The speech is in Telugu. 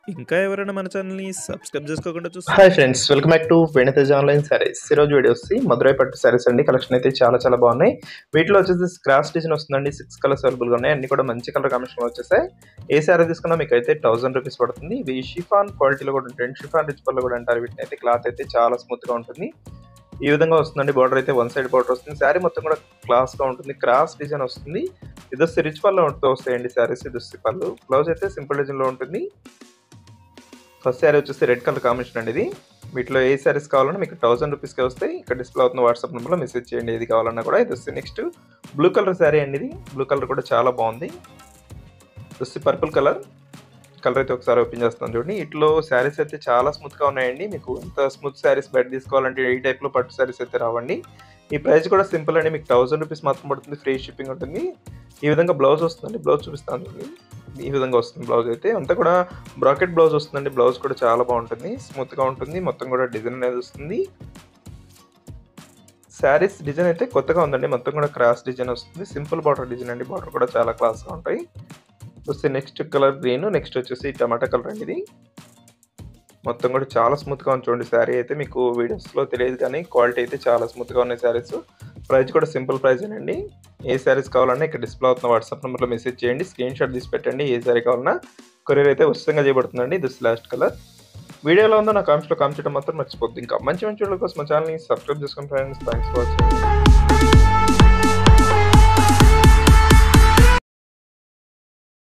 ఇంకా ఎవరైనా మన ఛానల్‌ని సబ్స్క్రైబ్ చేసుకోకుండా హాయ్ చూస్తుంటే friends, welcome back to Venitej online saris. ఈరోజు వీడియో వచ్చి మధురై పట్టు సారీస్ అండి. కలెక్షన్ అయితే చాలా బాగున్నాయి. వీటిలో వచ్చేసి క్రాస్ డిజైన్ వస్తుందండి. 6 కలర్స్ అవైలబుల్గా ఉన్నాయి. అన్ని కూడా మంచి కలర్ కాంబినేషన్ వచ్చేసాయి. ఏ సారీ తీసుకున్నా మీకు అయితే 1000 రూపీస్ పడుతుంది. ఇవి షిఫాన్ క్వాలిటీలో కూడా ఉంటాయి. షిఫాన్ రిచ్ పళ్ళు కూడా అంటారు వీటిని. అయితే క్లాత్ అయితే చాలా స్మూత్ గా ఉంటుంది. ఈ విధంగా వస్తుందండి. బార్డర్ అయితే వన్ సైడ్ బార్డర్ వస్తుంది. శారీ మొత్తం కూడా క్లాస్ గా ఉంటుంది. క్రాస్ డిజైన్ వస్తుంది. ఇది వచ్చి రిచ్ పళ్ళు వస్తాయండి శారీస్. ఇది వచ్చి పళ్ళు. బ్లౌజ్ అయితే సింపుల్ డిజైన్ లో ఉంటుంది. ఫస్ట్ శారీ వచ్చేసి రెడ్ కలర్ కాంబినేషన్ అండి. ఇది వీటిలో ఏ శారీస్ కావాలన్నా మీకు 1000 రూపీస్కి వస్తాయి. ఇక్కడ డిస్ప్లే అవుతున్న వాట్సాప్ నెంబర్లో మెసేజ్ చేయండి ఏది కావాలన్నా కూడా. ఇది వస్తే నెక్స్ట్ బ్లూ కలర్ శారీ అండి. ఇది బ్లూ కలర్ కూడా చాలా బాగుంది. వచ్చి పర్పుల్ కలర్ అయితే ఒకసారి ఓపెన్ చేస్తాను చూడండి. ఇట్లో శారీస్ అయితే చాలా స్మూత్గా ఉన్నాయండి. మీకు ఇంత స్మూత్ శారీస్ బయట తీసుకోవాలంటే ఈ టైప్లో పట్టు శారీస్ అయితే రావండి. ఈ ప్రైస్ కూడా సింపుల్ అండి. మీకు 1000 రూపీస్ మాత్రం పడుతుంది. ఫ్రీ షిప్పింగ్ ఉంటుంది. ఈ విధంగా బ్లౌజ్ వస్తుందండి. బ్లౌజ్ చూపిస్తాను చూడండి. ఈ విధంగా వస్తుంది బ్లౌజ్ అయితే. అంతా కూడా బ్రాకెట్ బ్లౌజ్ వస్తుందండి. బ్లౌజ్ కూడా చాలా బాగుంటుంది. స్మూత్గా ఉంటుంది. మొత్తం కూడా డిజైన్ అనేది వస్తుంది. శారీస్ డిజైన్ అయితే కొత్తగా ఉందండి. మొత్తం కూడా క్రాస్ డిజైన్ వస్తుంది. సింపుల్ బార్డర్ డిజైన్ అండి. బార్డర్ కూడా చాలా క్లాస్గా ఉంటాయి. వస్తే నెక్స్ట్ కలర్ గ్రీన్, నెక్స్ట్ వచ్చేసి టమాటా కలర్ అండి. ఇది మొత్తం కూడా చాలా స్మూత్గా ఉంది చూడండి. శారీ అయితే మీకు వీడియోస్లో తెలియదు కానీ క్వాలిటీ అయితే చాలా స్మూత్గా ఉన్నాయి శారీస్. ప్రైస్ కూడా సింపుల్ ప్రైజేనండి. ఏ శారీస్ కావాలన్నా ఇక్కడ డిస్ప్లే అవుతున్న వాట్సాప్ నెంబర్లో మెసేజ్ చేయండి. స్క్రీన్ షాట్ తీసి పెట్టండి. ఏ శారీ కావాలన్నా కొరియర్ అయితే ఉచితంగా చేయబడుతుందండి. This last colour. వీడియోలో ఉందో నా కామెంట్స్లో కామెంట్ చేయడం మాత్రం మర్చిపోద్దు. ఇంకా మంచి వీడియోల కోసం మా ఛానల్ని సబ్స్క్రైబ్ చేసుకోండి ఫ్రెండ్స్. Thanks for watching.